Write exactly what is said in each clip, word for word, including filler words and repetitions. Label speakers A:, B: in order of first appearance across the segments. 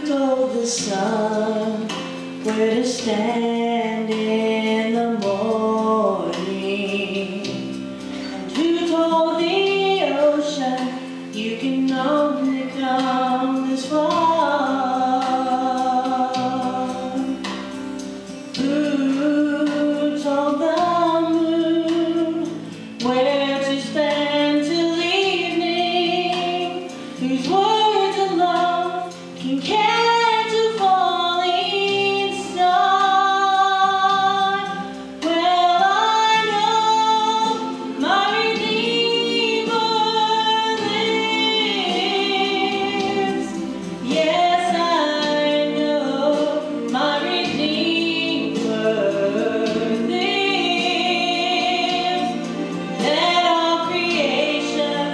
A: told the sun where to stand in the morning? And who told the ocean you can only come this far? Who told the moon where to stand till evening? Whose words of love can catch a falling star? Well, I know my Redeemer lives. Yes, I know my Redeemer lives. Let all creation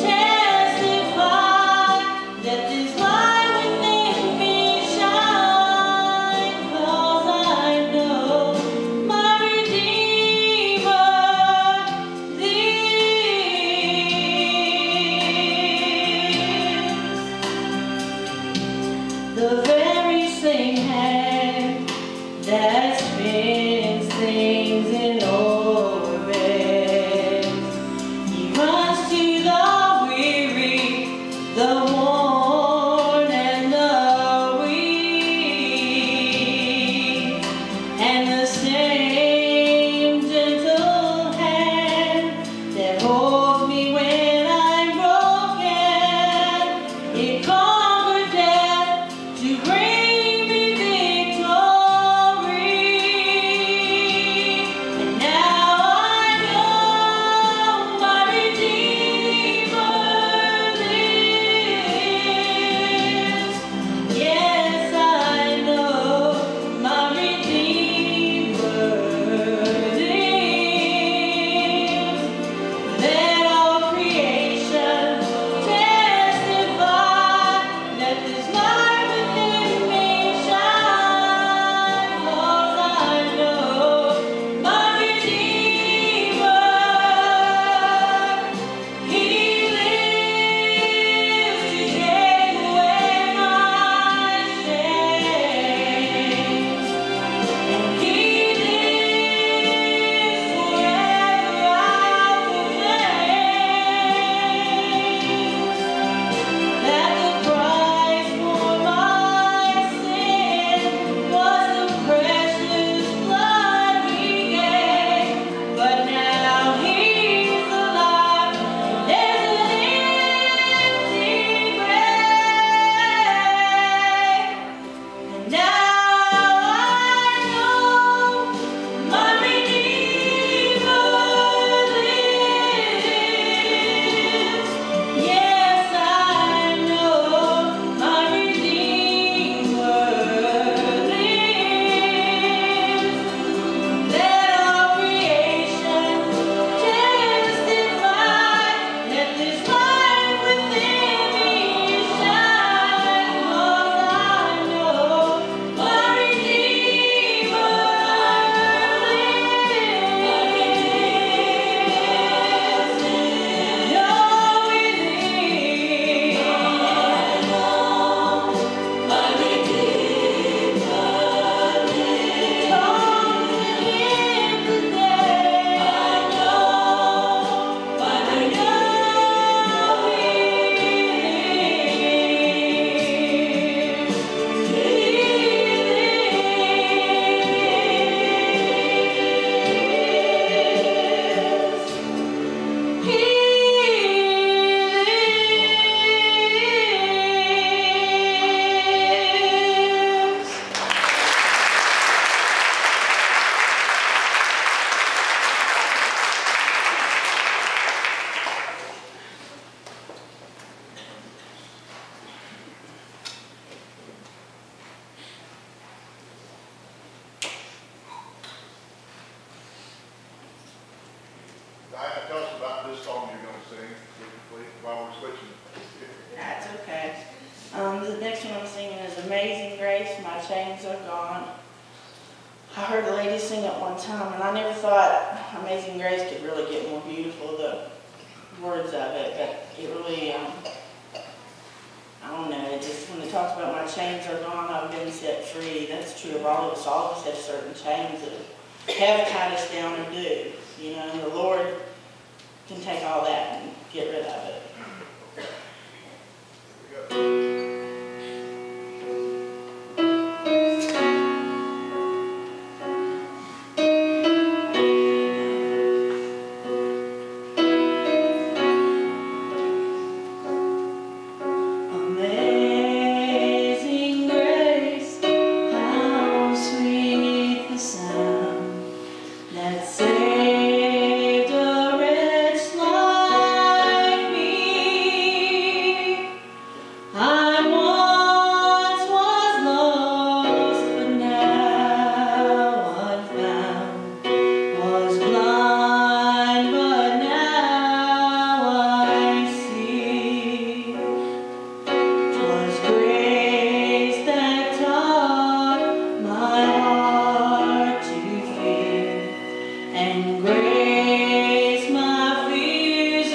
A: testify that this light within me shine, 'cause I know my Redeemer lives. The very same hand that spins things in orbits, he runs to the weary, the worn and the weak, and the same gentle hand that holds me when I'm broken, it conquered death to bring me victory. And now I know my Redeemer lives. Yes, I know my Redeemer lives. Let all creation testify that this light within me shine, 'cause I know my Redeemer, He lives to take away my shame. He lives forever, I'll proclaim that the price for my sin was the precious blood He gave. But now He's alive, there's an empty grave. And now I know my Redeemer lives. Yes, I know my Redeemer lives. Let all creation testify that this light within me shine, 'cause I know my Redeemer lives. Know He lives. My Redeemer lives. Come to Him today. I know my Redeemer lives. He lives. He lives.
B: Diana, tell us about this song you're going to sing, please, while we're switching.
A: That's okay. Um, the next one I'm singing is Amazing Grace, My Chains Are Gone. I heard a lady sing it one time, and I never thought Amazing Grace could really get more beautiful, the words of it, but it really, um, I don't know, it just, when it talks about my chains are gone, I've been set free, that's true of all of us. All of us have certain chains that have tied us down or do. You know, and the Lord can take all that and get rid of it.
C: Amazing grace, how sweet the sound that saved a wretch like me. I once was lost, but now I'm found. Was blind, but now I see. 'Twas grace that taught my heart to fear, and grace my fears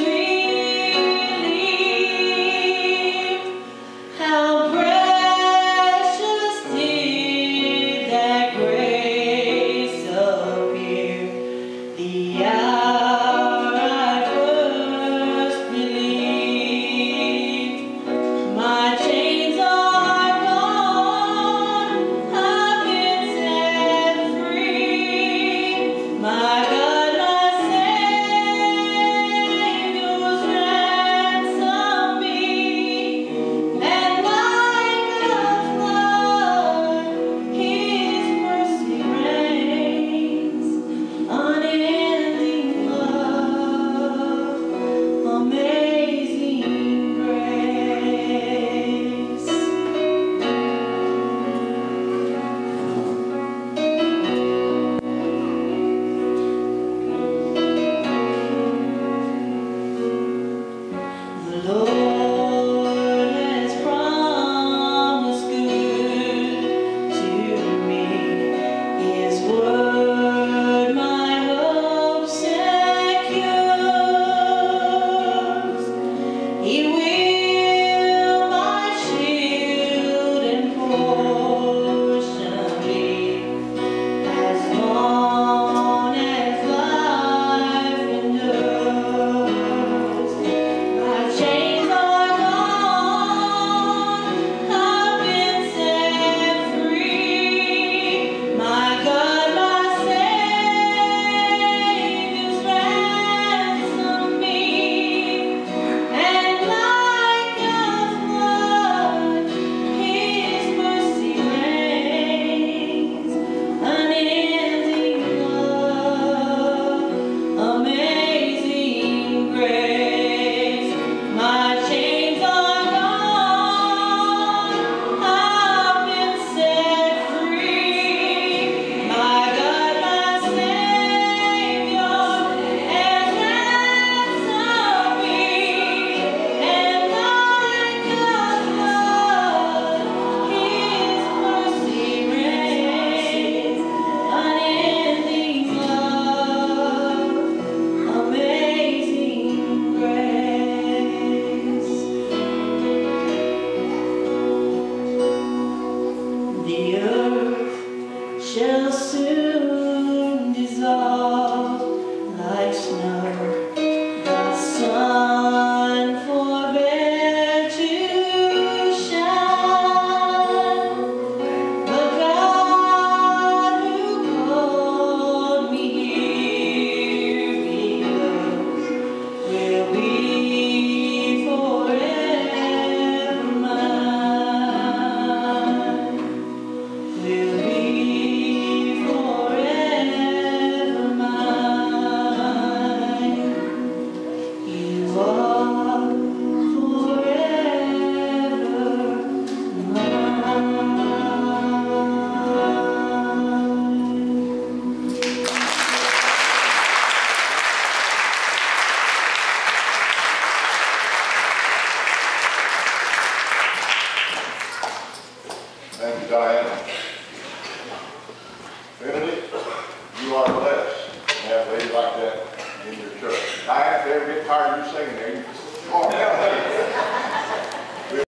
C: relieved. How precious did that grace appear, the hour I first believed. My chains are gone, I've been set free. My God, my Savior's ransomed me, and like a flood, His mercy reigns, unending love, amazing grace. The Lord has promised good to me. His word my hope secures. He will my shield and portion be, as long as life endures. My chains are gone, I've been set free. My God, my Savior's ransomed me, and like a flood, His mercy reigns, unending love, amazing grace. My chains are gone, I've been set free. My God, my Savior has ransomed me, and like a flood, His mercy reigns, unending love, amazing grace. The earth shall soon dissolve like snow. The sun forbear to shine. But God who called me here below will be forever mine. Will be forever mine. You are forever mine.
B: Thank you, Diana. Finally, you are blessed to have ladies like that in your church. Diana, if they ever get tired of you singing there, you can